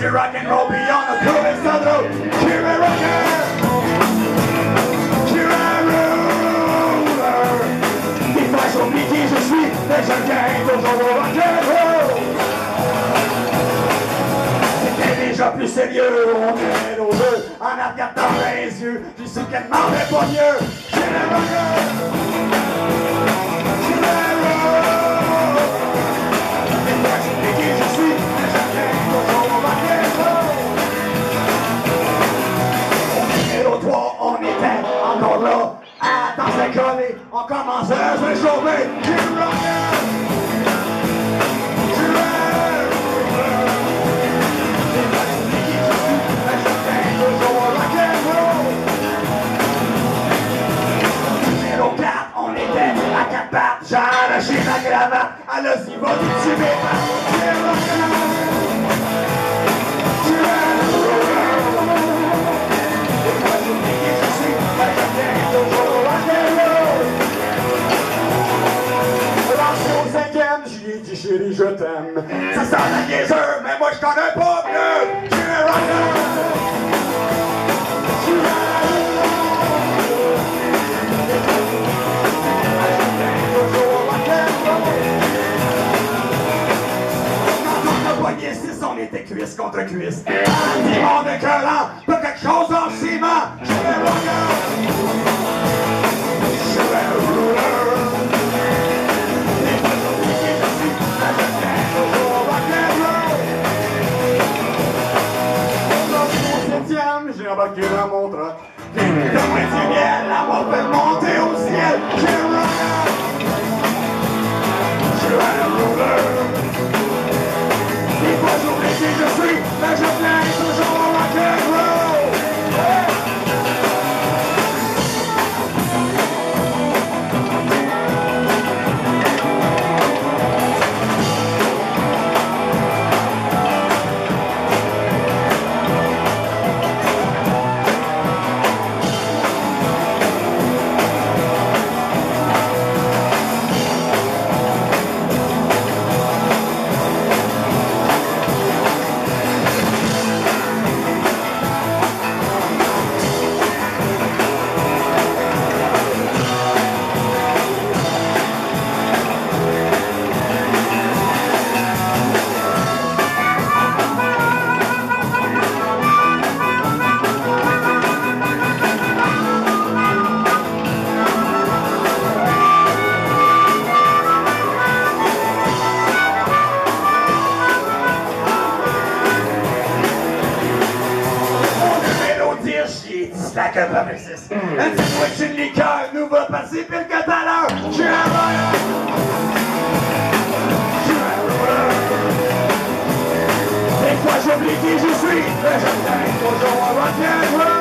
du rock'n'roll, puis on a trouvé ça drôle. Je suis un rocker, je suis un ruler. Des fois j'oublie qui je suis, mais je gagne toujours au rock'n'roll. C'était déjà plus sérieux, on est nos deux, en la regardant dans les yeux, puis c'est qu'elle demandait pas mieux. Je suis un rocker. On commence à se réchauffer. Je suis rocker. Je suis toujours rock'n'roll. Numéro 4, on était à 4 pattes. J'ai arraché ma cravate. Alors s'y va tout tuer mes pattes. Je suis rocker. Je suis chérie, je t'aime. Ça sent la niaiseur, mais moi je connais pas mieux. Je suis un rocker. Je suis un Quand on a pogné 6, on était cuisse contre cuisse. Mon écœurant, pas quelque chose en ciment. Je suis un rocker. Je suis un ruler. J'ai embarqué dans mon truck. Comme un du miel, la voix fait monter au ciel. Je suis un rocker. Je suis un ruler. Des fois j'oublie qui je suis, mais je plains toujours au rock'n'roll. Slack up avec 6. Une petite bouche de liqueur nous va passer pire que tout à l'heure. Je suis un rocker. Je suis un ruler. Des fois j'oublie qui je suis, mais je gagne toujours un rock'n'roll.